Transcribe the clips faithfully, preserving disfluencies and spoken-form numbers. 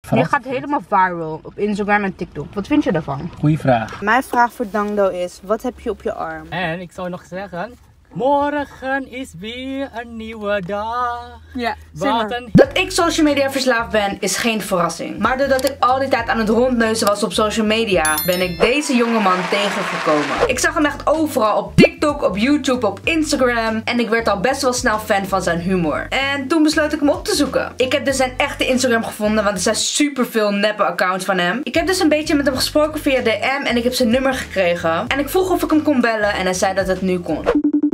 Je gaat helemaal viral op Instagram en TikTok. Wat vind je daarvan? Goeie vraag. Mijn vraag voor Dangdo is, wat heb je op je arm? En ik zou nog zeggen, morgen is weer een nieuwe dag. Ja, Wat een... Dat ik social media verslaafd ben is geen verrassing. Maar doordat ik al die tijd aan het rondneuzen was op social media, ben ik deze jongeman tegengekomen. Ik zag hem echt overal, op TikTok, op YouTube, op Instagram. En ik werd al best wel snel fan van zijn humor. En toen besloot ik hem op te zoeken. Ik heb dus zijn echte Instagram gevonden, want er zijn superveel neppe accounts van hem. Ik heb dus een beetje met hem gesproken via D M en ik heb zijn nummer gekregen. En ik vroeg of ik hem kon bellen en hij zei dat het nu kon.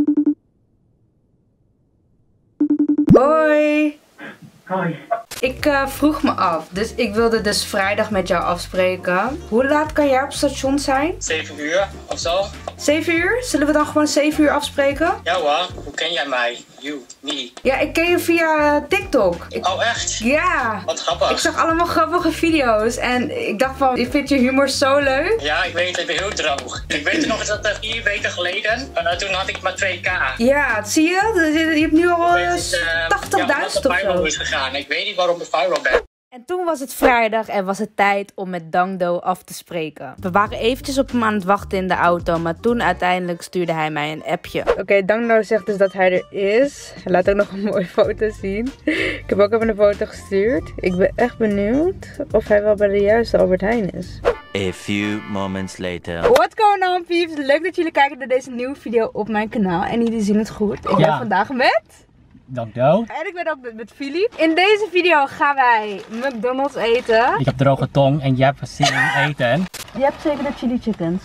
Hoi. Hoi. Ik uh, vroeg me af, dus ik wilde dus vrijdag met jou afspreken. Hoe laat kan jij op station zijn? zeven uur of zo? zeven uur? Zullen we dan gewoon zeven uur afspreken? Ja hoor, hoe ken jij mij? You, me. Ja, ik ken je via uh, TikTok. Ik... Oh echt? Ja. Wat grappig. Ik zag allemaal grappige video's en ik dacht van, ik vind je humor zo leuk. Ja, ik weet, ik ben heel droog. Ik weet nog eens dat uh, vier weken geleden, uh, toen had ik maar twee k. Ja, zie je? Je hebt nu al uh, tachtigduizend of zo. Is gegaan. Ik weet niet waarom ik viral ben. En toen was het vrijdag en was het tijd om met Dangdo af te spreken. We waren eventjes op hem aan het wachten in de auto, maar toen uiteindelijk stuurde hij mij een appje. Oké, okay, Dangdo zegt dus dat hij er is. Hij laat ook nog een mooie foto zien. Ik heb ook even een foto gestuurd. Ik ben echt benieuwd of hij wel bij de juiste Albert Heijn is. A few moments later. What's going on, peeps? Leuk dat jullie kijken naar deze nieuwe video op mijn kanaal. En jullie zien het goed. Ik Ja. ben vandaag met... Dankjewel. En ik ben ook met, met Filip. In deze video gaan wij McDonald's eten. Ik heb droge tong en jij hebt zin in eten. Je hebt zeker de chili chickens.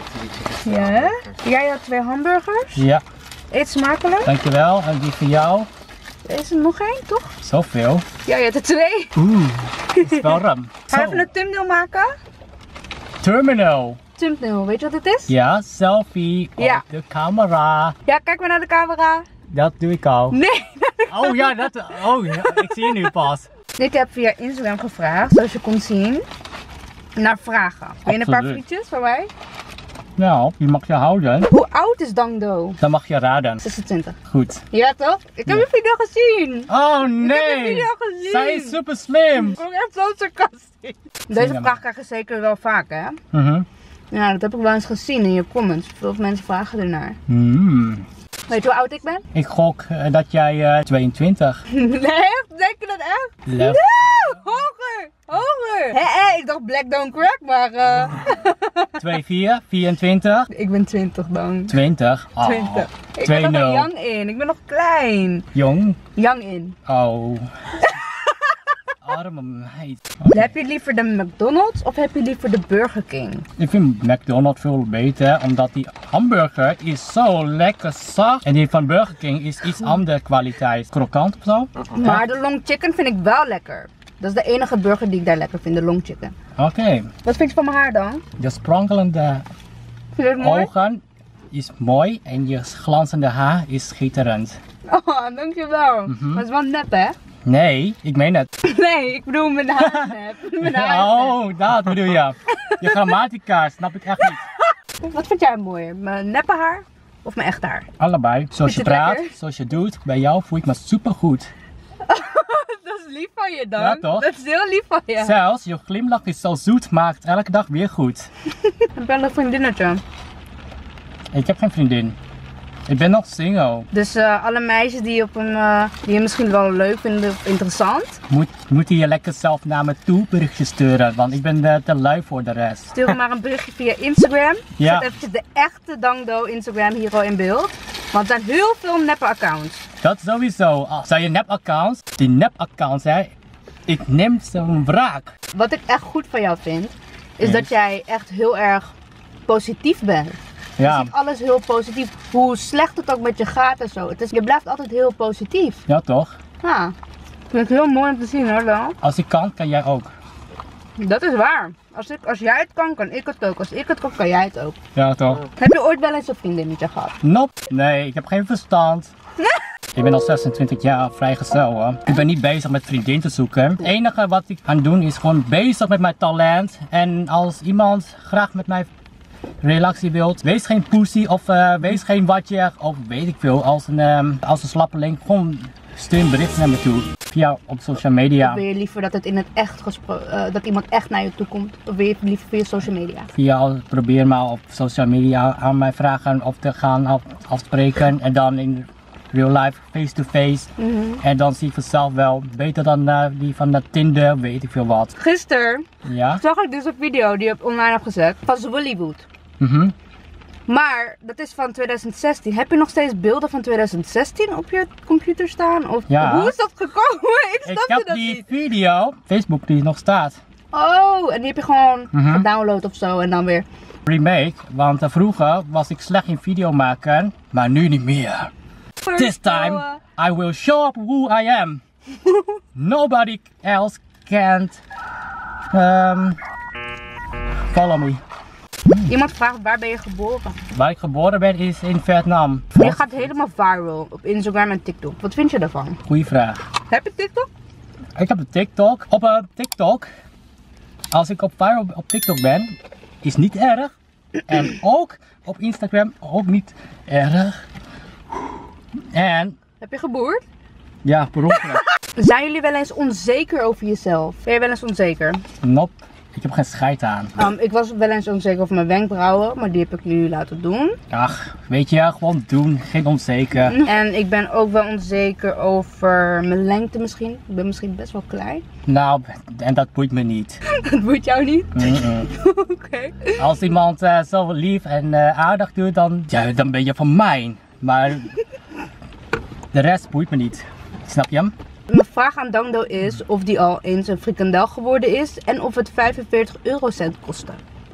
Ja, hè? Jij had twee hamburgers. Ja, Eet smakelijk. dankjewel. En die voor jou. Er is er nog één, toch? Zoveel. Ja, je hebt er twee. Oeh, dat is wel rum. Ga Zo. even een thumbnail maken. Terminal. Thumbnail, weet je wat het is? Ja, selfie op Ja. de camera. Ja, kijk maar naar de camera. Dat doe ik al. Nee. Oh ja, dat. Oh, ja, ik zie je nu pas. Ik heb via Instagram gevraagd, zoals je kon zien, naar vragen. Wil je een paar Absoluut. frietjes van mij? Nou, die mag je houden. Hoe oud is Dangdo? Dan mag je raden. zesentwintig. Goed. Ja toch? Ik heb Ja. je video gezien. Oh Ik heb nee! de video gezien. Zij is super slim. Ik ben echt zo sarcastisch. Deze vraag krijg je zeker wel vaak, hè? Mhm. Ja, dat heb ik wel eens gezien in je comments. Veel mensen vragen ernaar. Mm. Weet je hoe oud ik ben? Ik gok eh, dat jij eh, tweeëntwintig. Nee, echt? Denk je dat echt? Lef. Nee, hoger, hoger. Hé, hé, ik dacht black don't crack, maar uh... twee vier, vierentwintig, ik ben twintig dan. twintig. Oh. twintig. Ik twee ben nog nul. young in, ik ben nog klein. Jong. Young in. Oh. Arme meid. Heb je liever de McDonald's of heb je liever de Burger King? Ik vind McDonald's veel beter, omdat die hamburger is zo lekker zacht. En die van Burger King is iets andere kwaliteit. Krokant of zo. Maar de long chicken vind ik wel lekker. Dat is de enige burger die ik daar lekker vind, de long chicken. Oké. Okay. Wat vind je van mijn haar dan? Je sprankelende Vind je het mooi? ogen is mooi en je glanzende haar is schitterend. Oh, dankjewel. Mhm. Maar het is wel nep, hè? Nee, ik meen het. Nee, ik bedoel mijn haar nep. Mijn haar is nep. Oh, dat bedoel je. Je grammatica snap ik echt niet. Wat vind jij mooier? Mijn neppe haar of mijn echte haar? Allebei. Zoals je Vind je het praat, lekker? zoals je doet, bij jou voel ik me supergoed. Dat is lief van je dan. Ja, toch? Dat is heel lief van je. Zelfs je glimlach is zo zoet, maakt elke dag weer goed. Ik ben een vriendinnetje. Ik heb geen vriendin. Ik ben nog single. Dus uh, alle meisjes die, op een, uh, die je misschien wel leuk vinden of interessant, Moet, moet je lekker zelf naar me toe berichtjes sturen, want ik ben uh, te lui voor de rest. stuur me maar een berichtje via Instagram. Ja. Zet eventjes de echte Dangdo Instagram hier al in beeld. Want er zijn heel veel neppe accounts. Dat sowieso. Als je nep-accounts, die nep-accounts, hè, ik neem zo'n wraak. Wat ik echt goed van jou vind, is Yes. dat jij echt heel erg positief bent. Ja, Je ziet alles heel positief. Hoe slecht het ook met je gaat en zo. Het is, je blijft altijd heel positief. ja toch? Ja, vind ik heel mooi om te zien hoor dan. Als ik kan, kan jij ook. Dat is waar. Als, ik, als jij het kan, kan ik het ook. Als ik het kan, kan jij het ook. Ja toch? Heb je ooit wel eens een vriendinnetje gehad? Nope. Nee, ik heb geen verstand. Ik ben al zesentwintig jaar vrijgezel hoor. Ik ben niet bezig met vriendin te zoeken. Het enige wat ik aan doen is gewoon bezig met mijn talent. En als iemand graag met mij relatie wilt, wees geen pussy of uh, wees geen watje of weet ik veel. Als een, um, als een slappeling, gewoon stuur een bericht naar me toe. Via op social media. Of wil je liever dat het in het echt gesproken, uh, dat iemand echt naar je toe komt? Of wil je liever via social media? Via, probeer maar op social media aan mij vragen of te gaan af, afspreken. En dan in real life, face to face. Mm-hmm. En dan zie ik vanzelf wel. Beter dan uh, die van de Tinder, weet ik veel wat. Gisteren Ja? zag ik dus een video die je online hebt gezet van Zwollywood. Mhm. Maar dat is van twintig zestien. Heb je nog steeds beelden van twintig zestien op je computer staan? Of Ja. hoe is dat gekomen? Ik snap Ik heb dat die niet. video, Facebook die nog staat. Oh, en die heb je gewoon Mhm. gedownload of zo en dan weer. Remake, want uh, vroeger was ik slecht in video maken, maar nu niet meer. This time, I will show up who I am. Nobody else can um, follow me. Iemand vraagt waar ben je geboren? Waar ik geboren ben is in Vietnam. Je gaat helemaal viral op Instagram en TikTok. Wat vind je daarvan? Goeie vraag. Heb je TikTok? Ik heb een TikTok. Op uh, TikTok, als ik op viral op TikTok ben, is niet erg. En ook op Instagram ook niet erg. En Heb je geboerd? ja, per ongeluk. Zijn jullie wel eens onzeker over jezelf? Ben je wel eens onzeker? Nope, ik heb geen scheid aan. Um, ik was wel eens onzeker over mijn wenkbrauwen, maar die heb ik nu laten doen. Ach, weet je, gewoon doen, geen onzeker. En ik ben ook wel onzeker over mijn lengte misschien. Ik ben misschien best wel klein. Nou, en dat boeit me niet. Dat boeit jou niet? Mm-mm. Oké. Als iemand uh, zo lief en uh, aardig doet, dan, ja, dan ben je van mij. Maar de rest boeit me niet. Snap je hem? Mijn vraag aan Dangdo is of die al eens een frikandel geworden is en of het vijfenveertig eurocent kostte.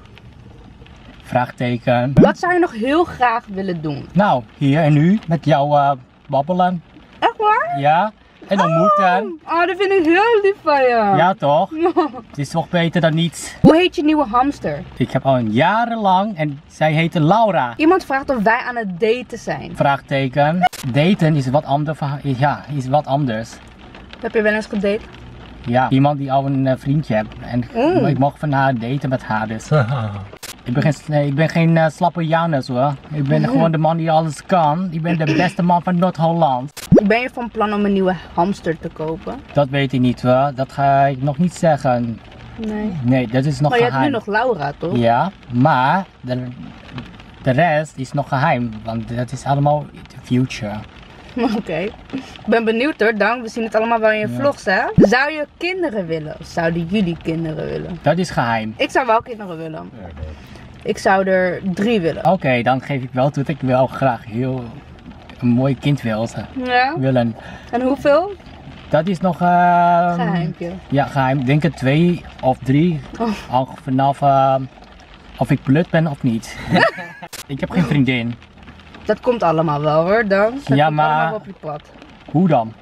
Vraagteken. Wat zou je nog heel graag willen doen? Nou, hier en nu met jou uh, babbelen. Echt waar? Ja, en ontmoeten. Oh, dat vind ik heel lief van je. Ja, toch? Het is toch beter dan niets. Hoe heet je nieuwe hamster? Ik heb al een jarenlang en zij heette Laura. Iemand vraagt of wij aan het daten zijn. Vraagteken. Daten is wat anders. Ja, is wat anders. Heb je wel eens gedate? Ja, iemand die al een uh, vriendje heeft. En Mm. ik mocht van haar daten met haar dus. Ik ben geen, nee, ik ben geen uh, slappe Janus hoor. Ik ben gewoon de man die alles kan. Ik ben de beste man van Noord-Holland. Ben je van plan om een nieuwe hamster te kopen? Dat weet ik niet hoor. Dat ga ik nog niet zeggen. Nee. Nee, dat is nog Maar je hebt geheim. nu nog Laura, toch? Ja, maar de, de rest is nog geheim. Want dat is allemaal the future. Oké. Ik ben benieuwd hoor, Dan. We zien het allemaal wel in je vlogs, hè? Zou je kinderen willen? Of zouden jullie kinderen willen? Dat is geheim. Ik zou wel kinderen willen. Ik zou er drie willen. Oké, okay, dan geef ik wel toe dat ik wel graag heel een mooi kind wil, Ja? willen. En hoeveel? Dat is nog... Uh, Geheimpje. Ja, geheim. Ik denk het twee of drie. Oh. Al vanaf uh, of ik blut ben of niet. Ik heb geen vriendin. Dat komt allemaal wel hoor, Dan. Dat Ja, komt maar- allemaal wel op je pad. Hoe dan?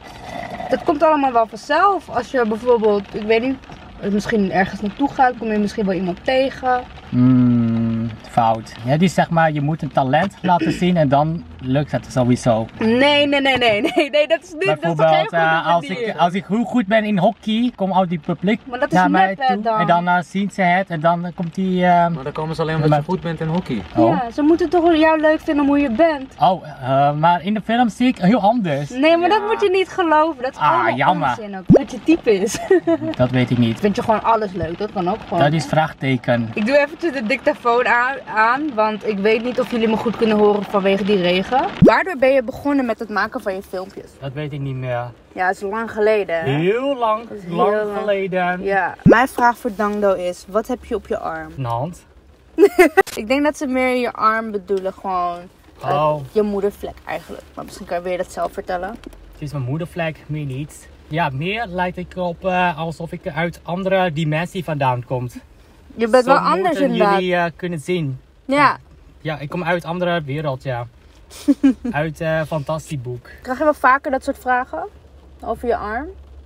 Dat komt allemaal wel vanzelf. Als je bijvoorbeeld, ik weet niet, misschien ergens naartoe gaat, kom je misschien wel iemand tegen. Hmm, fout. Ja, die zeg maar, je moet een talent laten zien en dan lukt het sowieso. Nee, nee, nee, nee, nee, nee, dat is niet, dat is geen Bijvoorbeeld, goede uh, als, manier. ik, als ik heel goed ben in hockey, kom al die publiek Maar dat is naar mij nep, hè, toe. dan. En dan uh, zien ze het en dan uh, komt die... Uh, Maar dan komen ze alleen omdat Maar- je goed bent in hockey. oh. Ja, ze moeten toch jou leuk vinden om hoe je bent. Oh, uh, maar in de film zie ik heel anders. Nee, maar dat moet je niet geloven. Dat is Ah, allemaal jammer. onzin ook. Wat je type is. Dat weet ik niet. Vind je gewoon alles leuk? Dat kan ook gewoon. Dat is vraagteken. Ik doe eventjes de dictafoon aan, aan, want ik weet niet of jullie me goed kunnen horen vanwege die regen. Waardoor ben je begonnen met het maken van je filmpjes? Dat weet ik niet meer. Ja, het is lang geleden, hè? Heel lang, is heel lang lang. geleden. Ja. Mijn vraag voor Dangdo is, wat heb je op je arm? Een hand. Ik denk dat ze meer je arm bedoelen, gewoon uh, Oh. je moedervlek eigenlijk. Maar misschien kan je weer dat zelf vertellen. Het is mijn moedervlek, meer niet. Ja, meer lijkt ik op uh, alsof ik uit andere dimensie vandaan kom. Je bent wel Zo anders moeten inderdaad. jullie uh, kunnen zien. Ja. Ja, ik kom uit een andere wereld, ja. Uit uh, fantasieboek. Krijg je wel vaker dat soort vragen? Over je arm?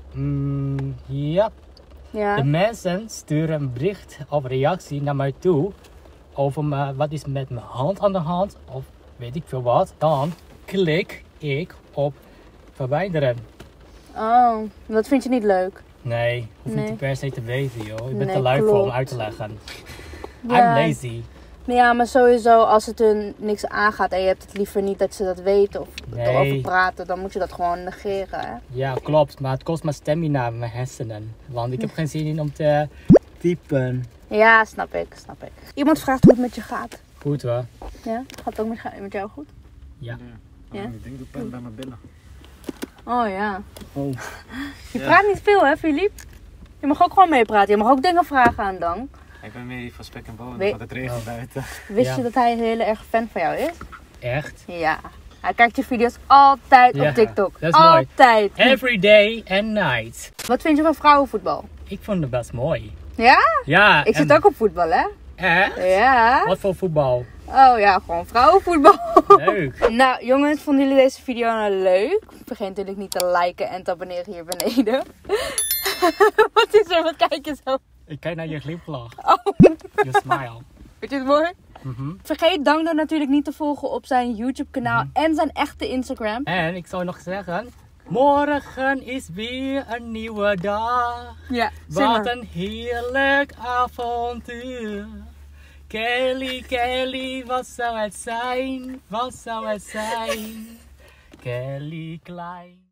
Mm, ja. Ja. De mensen sturen een bericht of reactie naar mij toe over me, wat is met mijn hand aan de hand of weet ik veel wat. Dan klik ik op verwijderen. Oh, dat vind je niet leuk. Nee, hoef Nee. niet per se te weten joh. Ik ben Nee, te lui voor om klopt. uit te leggen. Ja. I'm lazy. Ja, maar sowieso als het hun niks aangaat en je hebt het liever niet dat ze dat weten of Nee. erover praten, dan moet je dat gewoon negeren. Hè? Ja, klopt. Maar het kost me stamina in mijn hersenen. Want ik heb geen zin in om te typen. Ja, snap ik, snap ik. Iemand vraagt hoe het met je gaat. Goed hoor. Ja? Gaat het ook met, met jou goed? Ja. Ja? Ik denk doe pijn bij mijn billen. Oh ja. Oh. Je praat niet veel hè, Filip? Je mag ook gewoon meepraten. Je mag ook dingen vragen aan Dan. Ik ben meer van spek en bonen, We- want het regent buiten. Wist Ja. je dat hij een hele erg fan van jou is? Echt? Ja. Hij kijkt je video's altijd Ja, op TikTok. dat is mooi. Altijd. Every day and night. Wat vind je van vrouwenvoetbal? Ik vond het best mooi. Ja? Ja. Ik zit en- ook op voetbal hè? Echt? Ja. Wat voor voetbal? Oh ja, gewoon vrouwenvoetbal. Leuk. Nou jongens, vonden jullie deze video nou leuk? Vergeet natuurlijk niet te liken en te abonneren hier beneden. Wat is er? Wat kijk je zo? Ik kijk naar je glimlach. Oh. Je smile. Vind je het mooi? Mhm. Vergeet Dang dan natuurlijk niet te volgen op zijn YouTube kanaal en zijn echte Instagram. En ik zou nog zeggen, morgen is weer een nieuwe dag. Ja, zeg Wat maar. een heerlijk avontuur. Kelly, Kelly, wat zou het zijn? Wat zou het zijn? Kelly Klein.